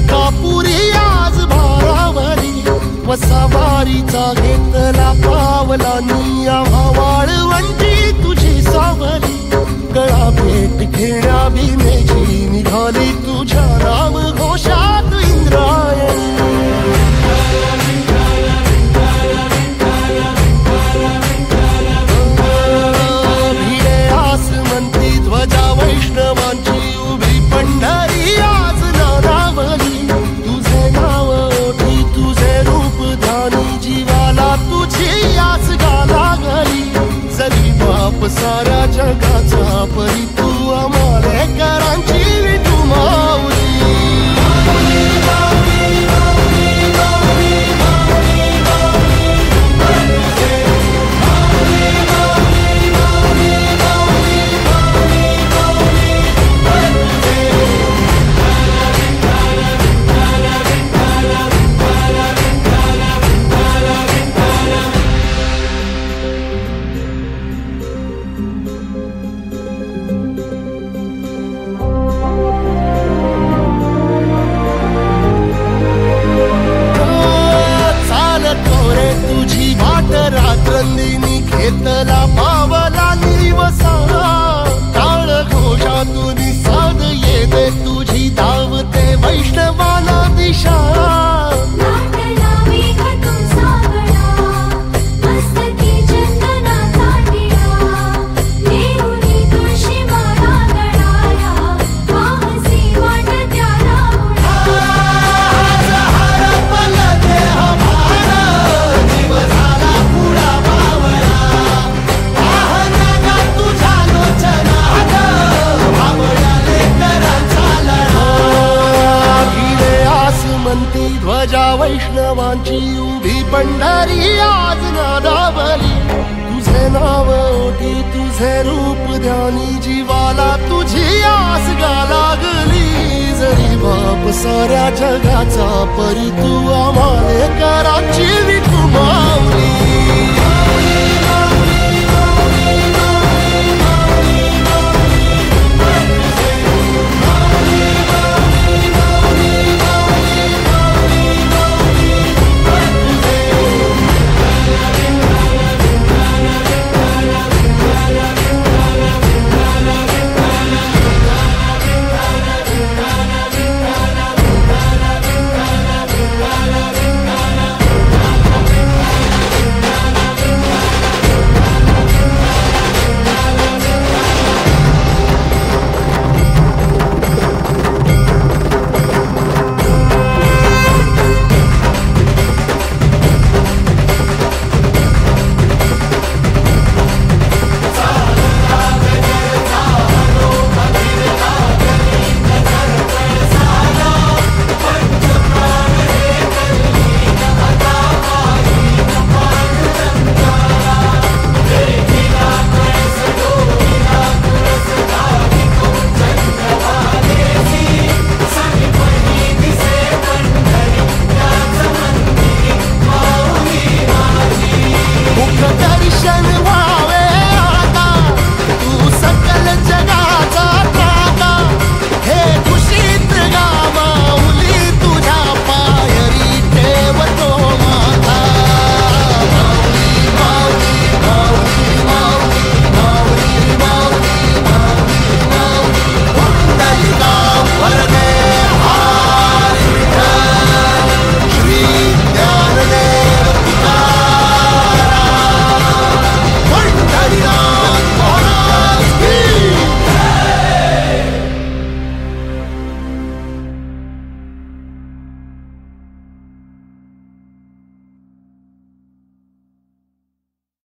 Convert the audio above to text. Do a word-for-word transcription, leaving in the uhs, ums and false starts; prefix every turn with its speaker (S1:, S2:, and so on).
S1: मलकापुरी आज भारावरी वसावारीचा घेतला पावला निया वाळवंटी तुझी सावली गळा भेट घेण्या भीमेची निघाली तुझ्या नाम घोषात इंद्रायणी भिडे आसमंती ध्वजा वैष्णवांची उभी पंढरी आज नानावली तुझे नाव ओठी तुझे रूप ध्यानी जीवाला तुझी आस गाला गली जरी बाप साऱ्या जगाचा परी तू आमालेकरांची विठू माऊली रात्रंदिनी घेतला पावला निवसा टाळ घोषातून साध येते तुझी धावते वैष्णवाला दिशा ध्वजा वैष्णवांची उभी पंढरी आज नादावली तुझे नाव ओठी तुझे रूप ध्यानी जीवाला तुझी आस गा लागली जरी बाप साऱ्या जगाचा परी तू आमालेकरांची विठू माऊली